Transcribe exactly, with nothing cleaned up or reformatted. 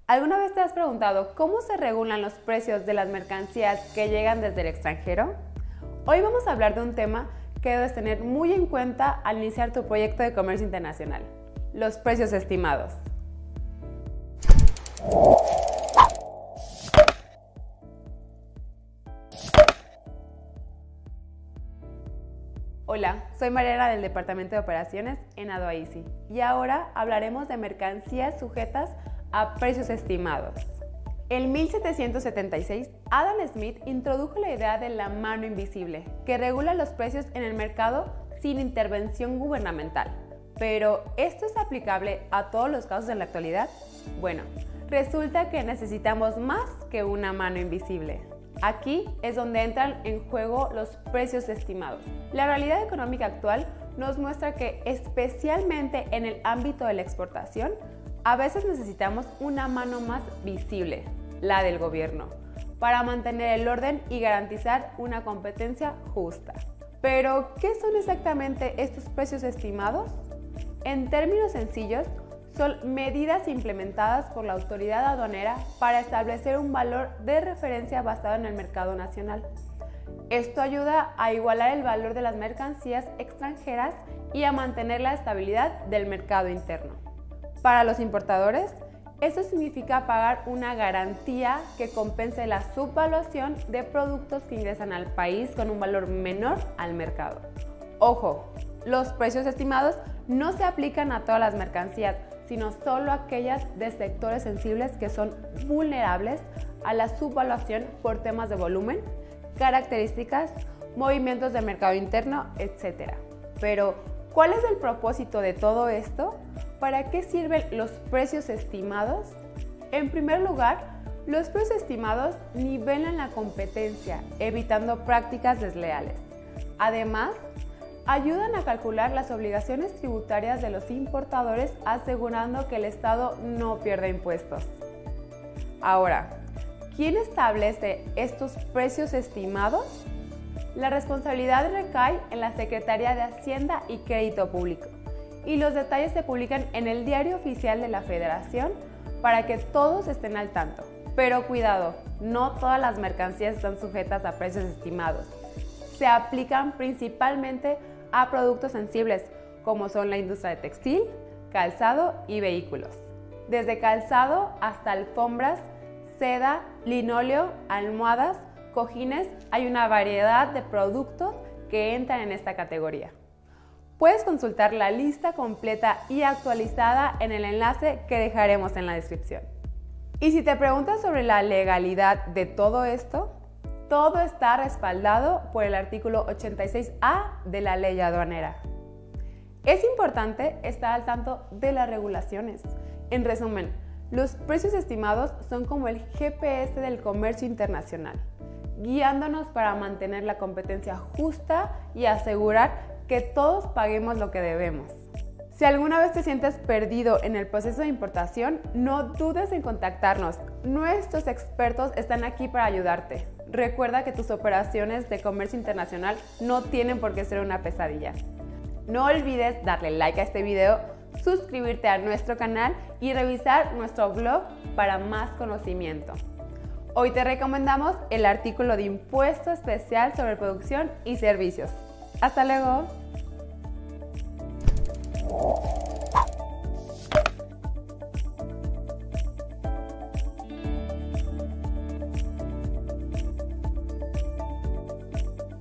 ¿Alguna vez te has preguntado cómo se regulan los precios de las mercancías que llegan desde el extranjero? Hoy vamos a hablar de un tema que debes tener muy en cuenta al iniciar tu proyecto de comercio internacional: los precios estimados. Hola, soy Mariana del Departamento de Operaciones en Aduaisi y ahora hablaremos de mercancías sujetas a precios estimados. En mil setecientos setenta y seis, Adam Smith introdujo la idea de la mano invisible, que regula los precios en el mercado sin intervención gubernamental. Pero, ¿esto es aplicable a todos los casos en la actualidad? Bueno, resulta que necesitamos más que una mano invisible. Aquí es donde entran en juego los precios estimados. La realidad económica actual nos muestra que, especialmente en el ámbito de la exportación, a veces necesitamos una mano más visible, la del gobierno, para mantener el orden y garantizar una competencia justa. Pero, ¿qué son exactamente estos precios estimados? En términos sencillos, son medidas implementadas por la autoridad aduanera para establecer un valor de referencia basado en el mercado nacional. Esto ayuda a igualar el valor de las mercancías extranjeras y a mantener la estabilidad del mercado interno. Para los importadores, esto significa pagar una garantía que compense la subvaluación de productos que ingresan al país con un valor menor al mercado. Ojo, los precios estimados no se aplican a todas las mercancías, sino solo a aquellas de sectores sensibles que son vulnerables a la subvaluación por temas de volumen, características, movimientos del mercado interno, etcétera. Pero, ¿cuál es el propósito de todo esto? ¿Para qué sirven los precios estimados? En primer lugar, los precios estimados nivelan la competencia, evitando prácticas desleales. Además, ayudan a calcular las obligaciones tributarias de los importadores, asegurando que el Estado no pierda impuestos. Ahora, ¿quién establece estos precios estimados? La responsabilidad recae en la Secretaría de Hacienda y Crédito Público, y los detalles se publican en el Diario Oficial de la Federación para que todos estén al tanto. Pero cuidado, no todas las mercancías están sujetas a precios estimados. Se aplican principalmente a productos sensibles, como son la industria de textil, calzado y vehículos. Desde calzado hasta alfombras, seda, linóleo, almohadas, cojines, hay una variedad de productos que entran en esta categoría. Puedes consultar la lista completa y actualizada en el enlace que dejaremos en la descripción. Y si te preguntas sobre la legalidad de todo esto, todo está respaldado por el artículo ochenta y seis A de la Ley Aduanera. Es importante estar al tanto de las regulaciones. En resumen, los precios estimados son como el G P S del comercio internacional, guiándonos para mantener la competencia justa y asegurar que todos paguemos lo que debemos. Si alguna vez te sientes perdido en el proceso de importación, no dudes en contactarnos. Nuestros expertos están aquí para ayudarte. Recuerda que tus operaciones de comercio internacional no tienen por qué ser una pesadilla. No olvides darle like a este video, suscribirte a nuestro canal y revisar nuestro blog para más conocimiento. Hoy te recomendamos el artículo de impuesto especial sobre producción y servicios. ¡Hasta luego!